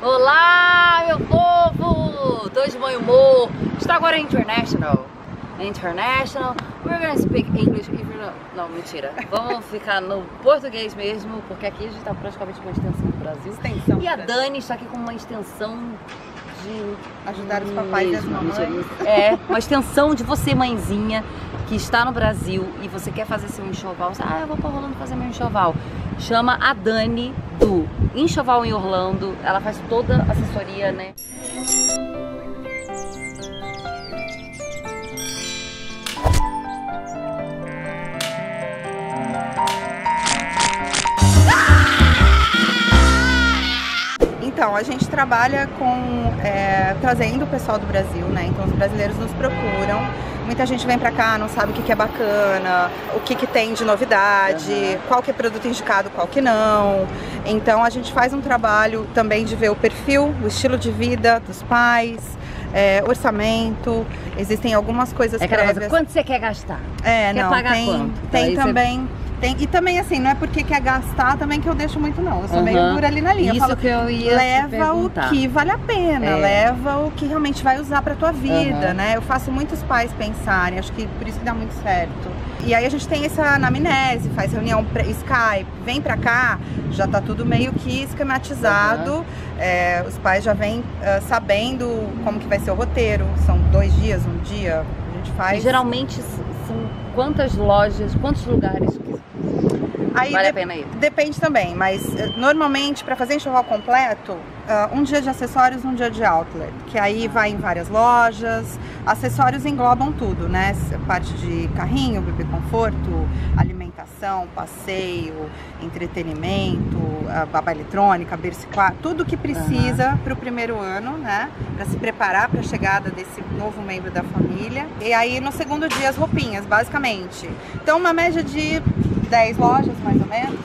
Olá, meu povo! Tô de bom humor. Está agora international. We're gonna speak English. Não, mentira. Vamos ficar no português mesmo, porque aqui a gente tá praticamente com uma extensão do Brasil. E a Dani está aqui com uma extensão de ajudar os papais e as mamães. É, uma extensão de você, mãezinha, que está no Brasil e você quer fazer seu enxoval. Ah, eu vou pra Orlando fazer meu enxoval. Chama a Dani do Enxoval em Orlando. Ela faz toda a assessoria, né? Então, a gente trabalha com trazendo o pessoal do Brasil, né? Então os brasileiros nos procuram. Muita gente vem pra cá, não sabe o que é bacana, o que tem de novidade, qual que é produto indicado, qual que não. Então a gente faz um trabalho também de ver o perfil, o estilo de vida dos pais, orçamento. Existem algumas coisas prévias. Quanto você quer gastar? Quer pagar tem, quanto? Tem também. E também assim, não é porque quer gastar também que eu deixo muito não, eu sou meio dura ali na linha. Isso eu falo, que eu ia leva o que vale a pena, leva o que realmente vai usar pra tua vida, né? Eu faço muitos pais pensarem, acho que por isso que dá muito certo. E aí a gente tem essa anamnese, faz reunião Skype, vem pra cá, já tá tudo meio que esquematizado, os pais já vêm sabendo como que vai ser o roteiro, são 2 dias, um dia, a gente faz. E geralmente são quantas lojas, quantos lugares aí vale a pena ir? Depende também, mas normalmente para fazer enxoval completo, um dia de acessórios, um dia de outlet, que aí vai em várias lojas. Acessórios englobam tudo, né? Parte de carrinho, bebê conforto, alimentação, passeio, entretenimento, babá eletrônica, berço, tudo que precisa para o primeiro ano, né? Para se preparar para a chegada desse novo membro da família. E aí no segundo dia as roupinhas, basicamente. Então uma média de 10 lojas, mais ou menos.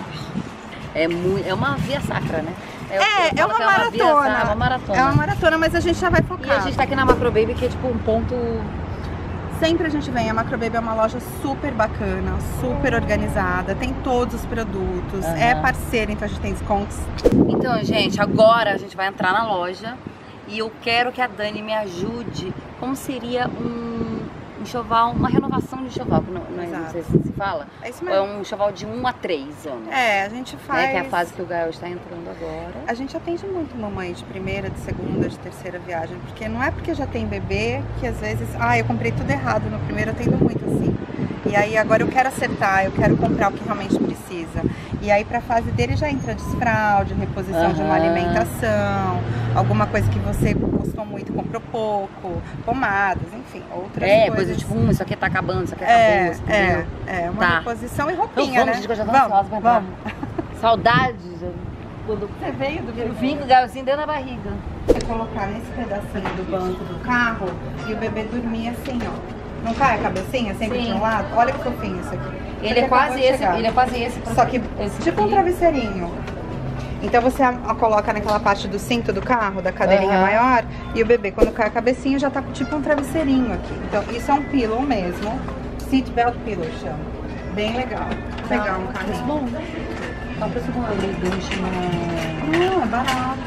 É uma via sacra, né? É uma maratona. É uma maratona. É uma maratona, mas a gente já vai focar. E a gente tá aqui na Macro Baby, que é tipo um ponto... Sempre a gente vem, a Macro Baby é uma loja super bacana, super organizada, tem todos os produtos, é parceira, então a gente tem descontos. Então, gente, agora a gente vai entrar na loja e eu quero que a Dani me ajude. Como seria um enxoval, uma renovação de enxoval, não sei se fala. É isso mesmo. É um enxoval de 1 a 3 anos. A gente faz... Que é a fase que o Gael está entrando agora. A gente atende muito mamãe de primeira, de segunda, de terceira viagem, porque não é porque já tem bebê que às vezes, eu comprei tudo errado no primeiro, eu atendo muito assim. E aí agora eu quero acertar, eu quero comprar o que realmente precisa. E aí pra fase dele já entra desfraude, reposição de uma alimentação, alguma coisa que você gostou muito, comprou pouco, pomadas, enfim, outras coisas. Coisa tipo, isso aqui tá acabando, isso aqui acabou, isso aqui uma reposição e roupinha, então, vamos, né? Gente, eu já tô ansiosa pra entrar. Saudades. Quando você veio do bebê. Eu vim com o Gaelzinho dentro da barriga. Você colocar nesse pedacinho do banco do carro e o bebê dormir assim, ó. Não cai a cabecinha sempre de um lado? Olha que fofinho isso aqui. Ele é quase esse. Só que tipo um travesseirinho. Então você coloca naquela parte do cinto do carro, da cadeirinha maior, e o bebê, quando cai a cabecinha, já tá tipo um travesseirinho aqui. Então isso é um pillow mesmo. Seat belt pillow chama. Bem legal. Vou pegar um carrinho. Bom. Só pra você com ele gancho Não, é barato.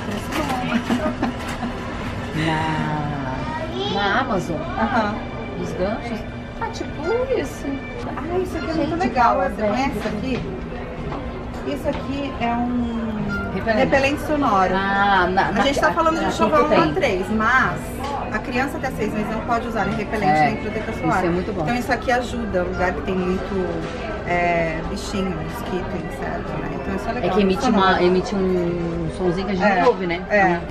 Na Amazon. Dos ganchos. Tipo isso. Isso aqui é muito legal. Você conhece isso aqui? Isso aqui é um repelente sonoro. A gente tá falando de enxoval 1 a 3, mas a criança até 6 meses não pode usar nem repelente nem protetor solar. Isso é muito bom. Então isso aqui ajuda, um lugar que tem muito bichinho, mosquito, inseto, né? Então isso é legal. É que emite um somzinho que a gente ouve, né?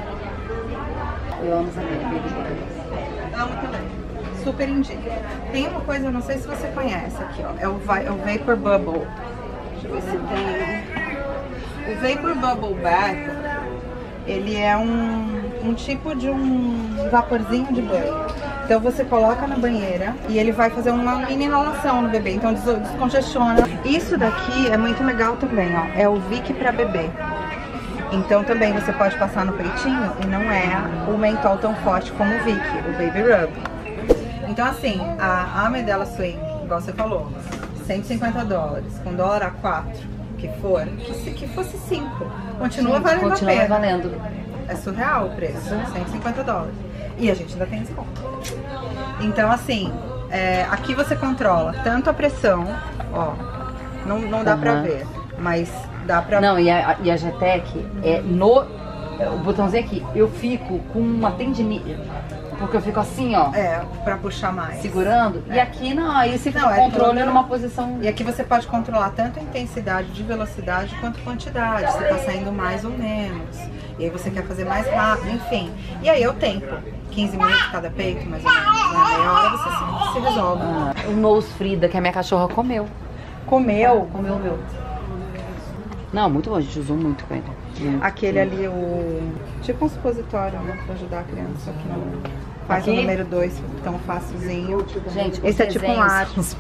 Eu amo saber. Amo também. Super indico. Tem uma coisa, eu não sei se você conhece aqui, ó. É o Vapor Bubble. Deixa eu ver se tem. O Vapor Bubble Bath, ele é um tipo de um vaporzinho de banho. Então você coloca na banheira e ele vai fazer uma mini inalação no bebê, então descongestiona. Isso daqui é muito legal também, ó. É o Vic pra bebê. Então também você pode passar no peitinho e não é o mentol tão forte como o Vic, o Baby Rub. Então assim, a Medela Swing, igual você falou, $150, com dólar a 4, que fosse 5, continua valendo a pena. Valendo. É surreal o preço, 150 dólares. E a gente ainda tem desconto. Então, assim, aqui você controla tanto a pressão, ó, não dá pra ver, mas dá pra... Não, e a Jetec é no... O botãozinho aqui, eu fico com uma tendinite, porque eu fico assim, ó. Pra puxar mais. Segurando. E aqui não, aí você fica o controle numa posição... E aqui você pode controlar tanto a intensidade de velocidade quanto quantidade, se tá saindo mais ou menos. E aí você quer fazer mais rápido, enfim. E aí é o tempo. 15 minutos cada peito, mais ou menos, né? Meia hora você se resolve. O Nose Frida, que a minha cachorra comeu. Comeu o meu. Não, muito bom, a gente usou muito com ele. Aquele ali, tipo um supositório, né, pra ajudar a criança, que não faz aqui? O número 2 tão facilzinho. Gente, esse é tipo um lápis.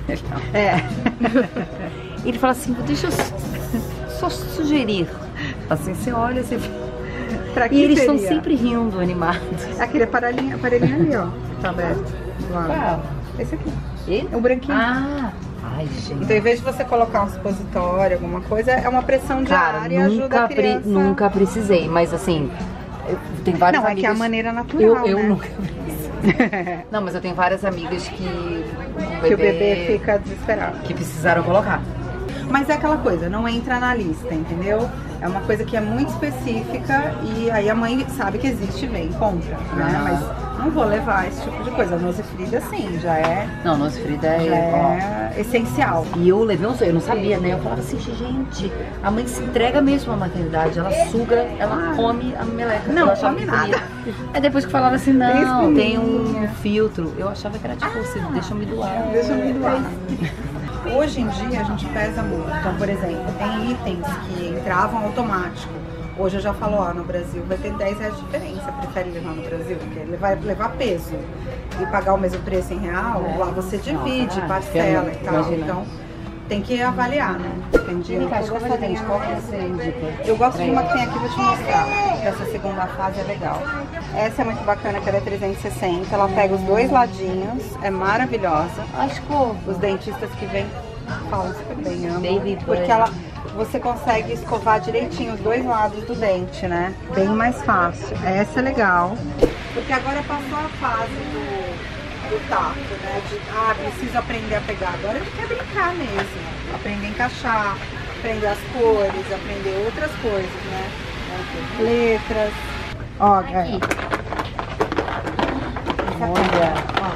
Ele fala assim, deixa eu só sugerir. Assim, você olha, você... Pra que e eles seria? estão sempre rindo, animados. Aquele aparelhinho ali, ó, tá aberto. Qual? Esse aqui. E? O branquinho. Ai, gente. Então, em vez de você colocar um supositório, alguma coisa, é uma pressão diária e ajuda a criança. Nunca precisei, mas assim, tem várias amigas... Não, é que é a maneira natural, eu né? nunca precisei. Não, mas eu tenho várias amigas que o bebê fica desesperado. Que precisaram colocar. Mas é aquela coisa, não entra na lista, entendeu? É uma coisa que é muito específica e aí a mãe sabe que existe e vem, compra, né? Mas não vou levar esse tipo de coisa. A Nose Frida, sim, já é... Não, Nose Frida é essencial. E eu levei eu não sabia, né? Eu falava assim, gente, a mãe se entrega mesmo à maternidade, ela suga, ela come a meleca. Não come nada. Aí depois que falava assim, não, tem um filtro. Eu achava que era tipo assim, deixa eu me doar. Deixa eu me doar. Hoje em dia a gente pesa muito. Então, por exemplo, tem itens que entravam automático. Hoje eu já falo, ó, no Brasil vai ter 10 reais de diferença. Prefere levar no Brasil? Porque ele vai levar peso e pagar o mesmo preço em real, lá você divide, parcela e tal. Imagina. Então tem que avaliar, né? Entendi. Eu gosto de uma que tem aqui, vou te mostrar. Essa segunda fase é legal. Essa é muito bacana, que ela é 360. Ela pega os dois ladinhos, é maravilhosa. Acho que os dentistas que vêm falam super bem, amam. Baby, porque você consegue escovar direitinho os dois lados do dente, né? Bem mais fácil. Essa é legal. Porque agora passou a fase do tato, né? De, preciso aprender a pegar. Agora ele quer brincar mesmo. Aprender a encaixar, aprender as cores, aprender outras coisas, né? Letras. Ó, aqui. Olha.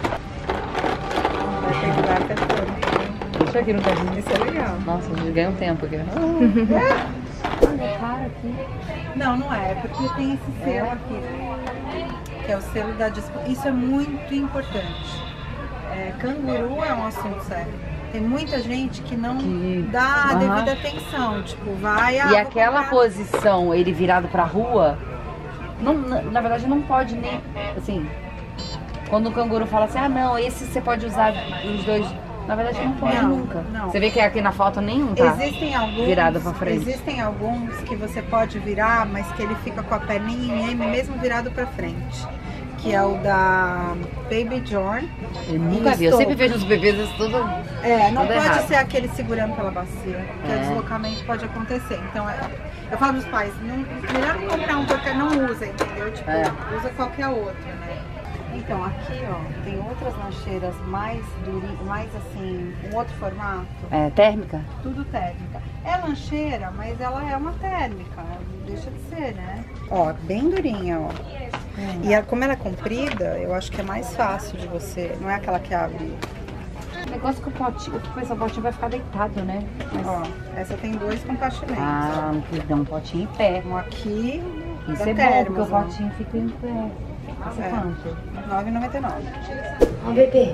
Vai pegar até todo. Deixa aqui no carrinho. Isso é legal. Nossa, a gente ganha um tempo aqui. Olha, é caro aqui. Não é, porque tem esse selo aqui, que é o selo da disposição. Isso é muito importante. Canguru é um assunto sério. Tem muita gente que não dá a devida atenção, tipo, vai... E aquela posição, ele virado pra rua, não, na verdade não pode nem, assim, quando o canguru fala assim, não, esse você pode usar os dois... Na verdade não pode nunca. Não. Você vê que aqui na foto nenhum tá virado pra frente. Existem alguns que você pode virar, mas que ele fica com a perninha em M mesmo virado pra frente. Que é o da Baby John. Eu nunca vi, eu sempre vejo os bebês tudo não pode errado. Ser aquele segurando pela bacia, porque o deslocamento pode acontecer. Então, eu falo pros pais, melhor não comprar um porque não usa, entendeu? Tipo, usa qualquer outro, né? Então, aqui, ó, tem outras lancheiras mais durinhas, mais assim, um outro formato. É térmica? Tudo térmica. É lancheira, mas ela é uma térmica, deixa de ser, né? Ó, bem durinha, ó. E como ela é comprida, eu acho que é mais fácil de você, não é aquela que abre. O negócio que o potinho vai ficar deitado, né? Mas... Ó, essa tem 2 compartimentos. Não dá um potinho em pé. Um aqui, isso é bom, porque o potinho fica em pé. Quanto? R$9,99. Ó, bebê.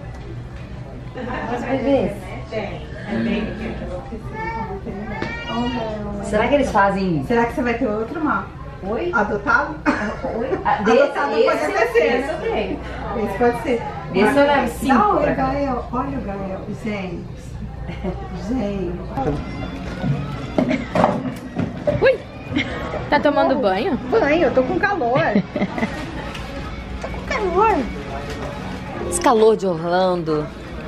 Os bebês. Será que eles fazem... Será que você vai ter outro mapa? Oi? Adotado? Oi? Adotado pode ser. Esse pode ser. Esse eu levo 5 pra cá. Olha o Gael. Gente. Ui! Tá tomando banho? Banho, eu tô com calor. Esse calor de Orlando.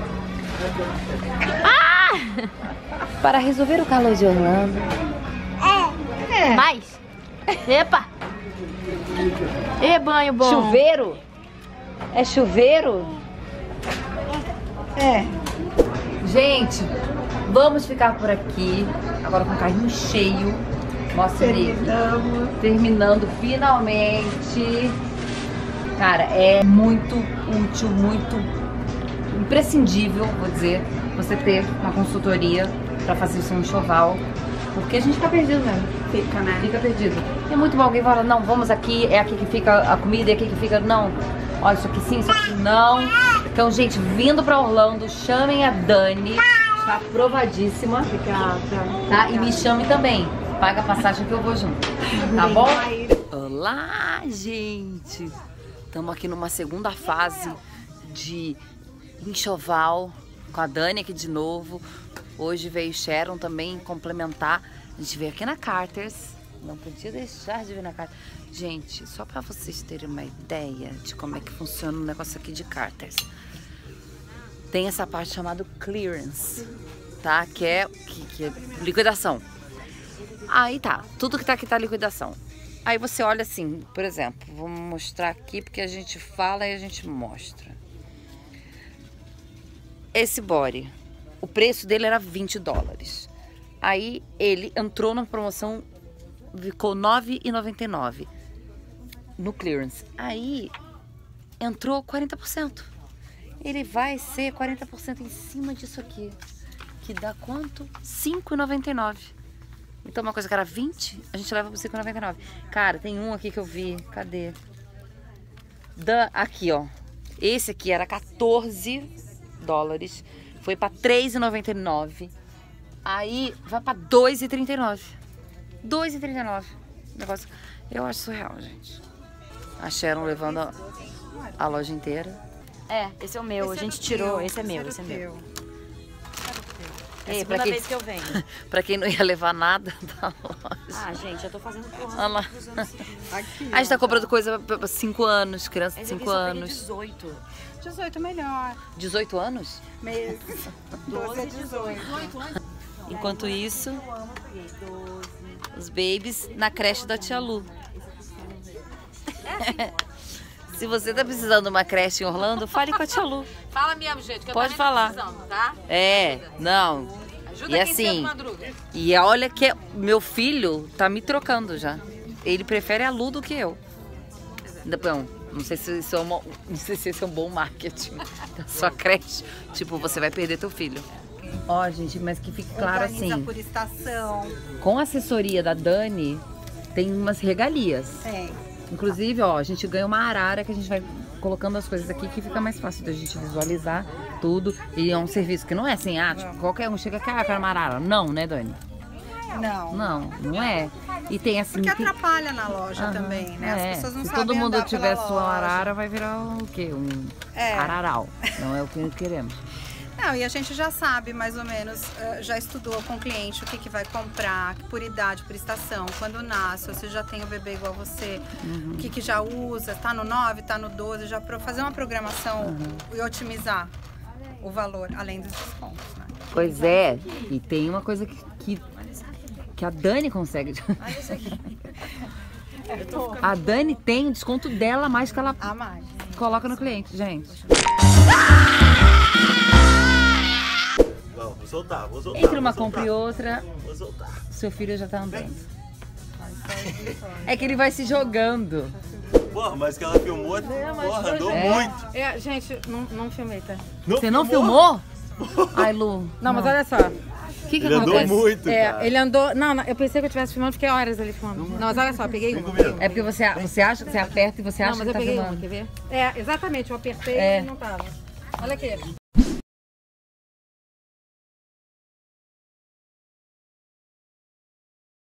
Para resolver o calor de Orlando. Mais! Epa! E banho bom. Chuveiro? É chuveiro? É. Gente, vamos ficar por aqui. Agora com o carrinho cheio. Mostra aí. Terminando finalmente. Cara, é muito útil, muito imprescindível, vou dizer, você ter uma consultoria pra fazer o seu enxoval. Porque a gente fica perdido mesmo. Fica, né? Fica perdido. E é muito bom alguém fala, não, vamos aqui, é aqui que fica a comida, é aqui que fica, não. Olha, isso aqui sim, isso aqui não. Então, gente, vindo pra Orlando, chamem a Dani. Está aprovadíssima. Obrigada. Tá? E me chame também. Paga a passagem que eu vou junto. Tá bom? Olá, gente. Estamos aqui numa segunda fase de enxoval com a Dani aqui de novo. Hoje veio Sharon também complementar. A gente veio aqui na Carter's. Não podia deixar de vir na Carter's. Gente, só para vocês terem uma ideia de como é que funciona o negócio aqui de Carter's. Tem essa parte chamada clearance, tá? Que é liquidação. Aí tá, tudo que tá aqui tá liquidação. Aí você olha assim, por exemplo, vou mostrar aqui porque a gente fala e a gente mostra. Esse body, o preço dele era $20. Aí ele entrou na promoção, ficou R$9,99 no clearance. Aí entrou 40%. Ele vai ser 40% em cima disso aqui. Que dá quanto? R$5,99. Então uma coisa que era 20, a gente leva por R$5,99. Cara, tem um aqui que eu vi. Cadê? Aqui, ó. Esse aqui era $14. Foi pra R$3,99. Aí vai pra R$2,39. R$2,39. Negócio. Eu acho surreal, gente. A Sharon levando a loja inteira. É, esse é o meu. A gente tirou. Esse é meu, esse é meu. É a segunda vez que eu venho. Pra quem não ia levar nada da loja. Ah, gente, eu tô fazendo por Olha lá. Aqui, A gente tá comprando coisa pra 5 anos, criança de 5 anos. 18. 18 melhor. 18 anos? Mês. 12 a 18. Enquanto isso, os babies na creche da tia Lu. Se você tá precisando de uma creche em Orlando, fale com a tia Lu. Fala mesmo, gente, que eu Pode também tô falar. precisando, tá? É, não. Ajuda E quem assim, sempre madruga. e olha que meu filho tá me trocando já. Ele prefere a Lu do que eu. Bom, não sei se isso é um bom marketing da sua creche. Tipo, você vai perder teu filho. Ó, gente, mas que fique claro Organiza assim, por estação. com a assessoria da Dani, tem umas regalias. Tem. Inclusive, ó, a gente ganha uma arara que a gente vai colocando as coisas aqui que fica mais fácil da gente visualizar tudo. E é um serviço que não é assim, tipo, qualquer um chega aqui, quero uma arara. Não, né, Dani? Não. Não é. E tem assim... Porque atrapalha na loja também, né? As pessoas não Se sabem todo mundo andar tiver pela sua loja. arara, vai virar o quê? Araral. Não é o que queremos. Não, e a gente já sabe mais ou menos, já estudou com o cliente o que vai comprar, por idade, por estação, quando nasce, ou se já tem o bebê igual você, o que já usa, tá no 9, tá no 12, já para fazer uma programação e otimizar o valor, além dos descontos, né? Pois é, e tem uma coisa que a Dani consegue. A Dani tem o desconto dela mais que ela A mais. coloca no cliente, gente. Não, vou soltar. Entre uma compra e outra, Vou soltar. seu filho já tá andando. É que ele vai se jogando. Porra, mas que ela filmou, porra, andou muito. É, gente, não filmei, tá? Você não filmou? Ai, Lu. Não, mas olha só. O que Ele andou acontece? muito, É, cara. ele andou. Não, eu pensei que eu estivesse filmando, fiquei horas ali filmando. Não, mas olha só, peguei uma. É porque você acha que você aperta e você Não, acha mas que eu tá peguei filmando. uma, quer ver? É, exatamente, eu apertei É. e não tava. Olha aqui.